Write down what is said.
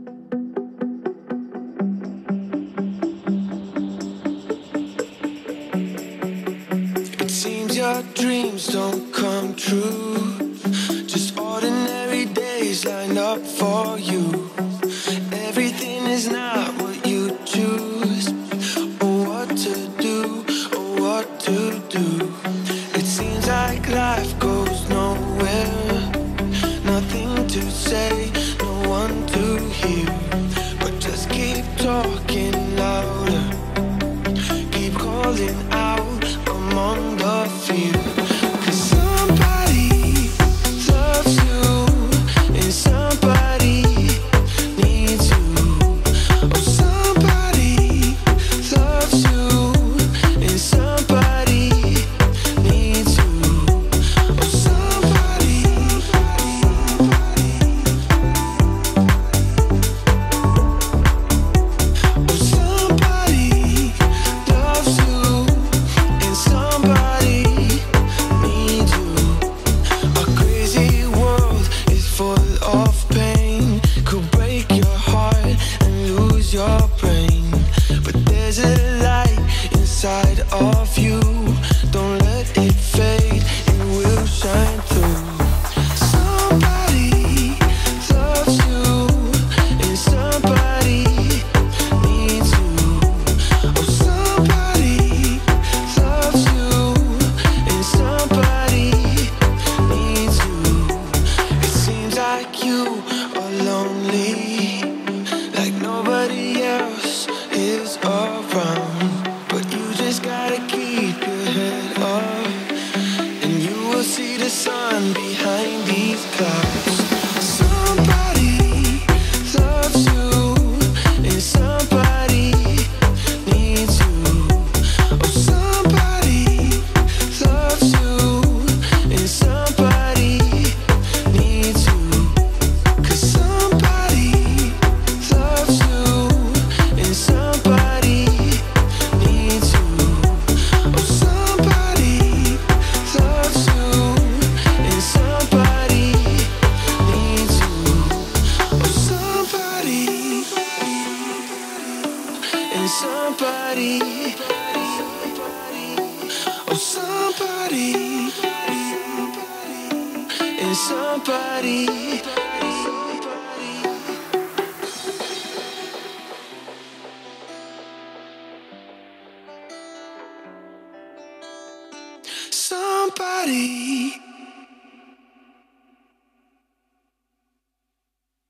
It seems your dreams don't come true. Just ordinary days line up for you. Everything is not what you choose, or what to do, or what to do. It seems like life goes nowhere. Nothing to say, no one to hear. But just keep talking louder. Keep calling out among the fear. 'Cause somebody loves you, and somebody needs you. Oh, somebody loves you, and somebody needs you. Oh, somebody. Oh, somebody loves you, and somebody needs you. Our crazy world is full of pain. Could break your heart and lose your brain. But there's a light inside of you. Don't let it fade, it will shine through. Somebody loves you, and somebody needs you. Oh, somebody loves you, and somebody needs you. It seems like you are lonely, like nobody else is around. But you just gotta keep your head up, and you will see the sun behind these clouds. Somebody loves you, and somebody needs you. Oh, somebody loves you, and somebody needs you. 'Cause somebody loves you, and somebody needs you. Oh, somebody loves you, and somebody needs you. Oh, somebody, and somebody. Oh, somebody, and somebody. Somebody.